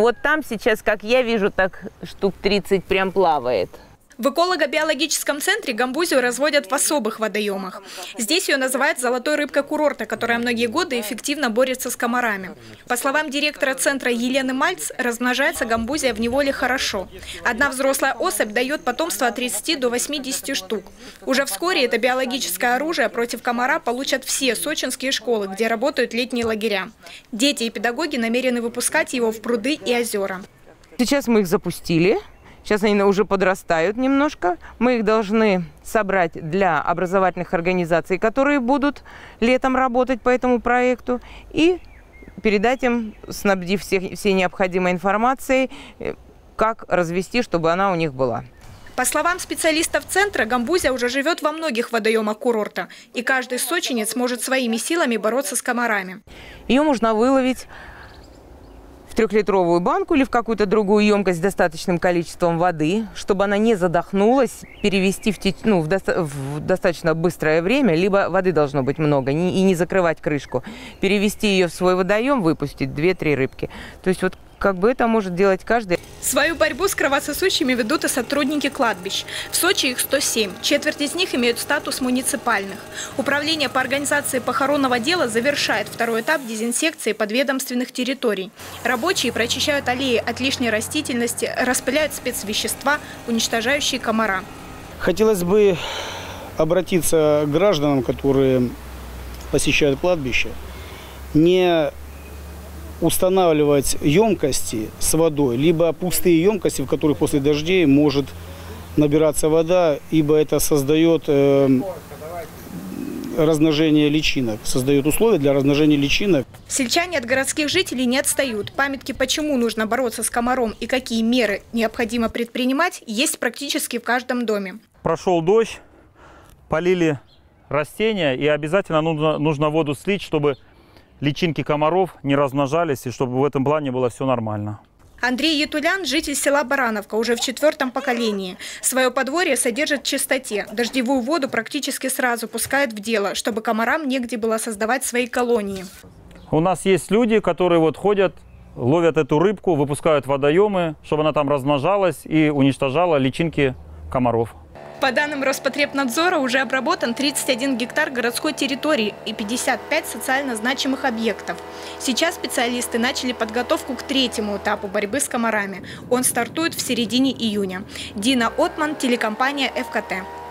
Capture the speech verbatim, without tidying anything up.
Вот там сейчас, как я вижу, так штук тридцать прям плавает. В эколого-биологическом центре гамбузию разводят в особых водоемах. Здесь ее называют золотой рыбкой курорта, которая многие годы эффективно борется с комарами. По словам директора центра Елены Мальц, размножается гамбузия в неволе хорошо. Одна взрослая особь дает потомство от тридцати до восьмидесяти штук. Уже вскоре это биологическое оружие против комара получат все сочинские школы, где работают летние лагеря. Дети и педагоги намерены выпускать его в пруды и озера. Сейчас мы их запустили. Сейчас они уже подрастают немножко. Мы их должны собрать для образовательных организаций, которые будут летом работать по этому проекту, и передать им, снабдив всех, всей необходимой информацией, как развести, чтобы она у них была. По словам специалистов центра, гамбузия уже живет во многих водоемах курорта, и каждый сочинец может своими силами бороться с комарами. Ее можно выловить в трехлитровую банку или в какую-то другую емкость с достаточным количеством воды, чтобы она не задохнулась, перевести в, теч... ну, в, доста... в достаточно быстрое время, либо воды должно быть много, не... и не закрывать крышку. Перевести ее в свой водоем, выпустить две-три рыбки. То есть вот как бы это может делать каждый. Свою борьбу с кровососущими ведут и сотрудники кладбищ. В Сочи их сто семь. Четверть из них имеют статус муниципальных. Управление по организации похоронного дела завершает второй этап дезинсекции подведомственных территорий. Рабочие прочищают аллеи от лишней растительности, распыляют спецвещества, уничтожающие комара. Хотелось бы обратиться к гражданам, которые посещают кладбище, не устанавливать емкости с водой, либо пустые емкости, в которых после дождей может набираться вода, ибо это создает э, размножение личинок, создает условия для размножения личинок. Сельчане от городских жителей не отстают. Памятки, почему нужно бороться с комаром и какие меры необходимо предпринимать, есть практически в каждом доме. Прошел дождь, полили растения, и обязательно нужно, нужно воду слить, чтобы личинки комаров не размножались, и чтобы в этом плане было все нормально. Андрей Етулян – житель села Барановка, уже в четвертом поколении. Свое подворье содержит в чистоте. Дождевую воду практически сразу пускает в дело, чтобы комарам негде было создавать свои колонии. У нас есть люди, которые вот ходят, ловят эту рыбку, выпускают водоемы, чтобы она там размножалась и уничтожала личинки комаров. По данным Роспотребнадзора, уже обработан тридцать один гектар городской территории и пятьдесят пять социально значимых объектов. Сейчас специалисты начали подготовку к третьему этапу борьбы с комарами. Он стартует в середине июня. Дина Отман, телекомпания эф ка тэ.